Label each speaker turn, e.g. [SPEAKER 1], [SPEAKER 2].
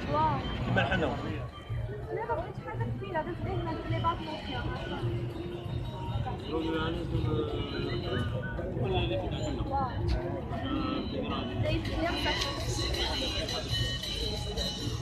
[SPEAKER 1] واو.
[SPEAKER 2] كيما الحنوه.
[SPEAKER 1] لا ما بغيتش حاجه كبيره، درت غير هاد لي باطون. واو. زي اليوم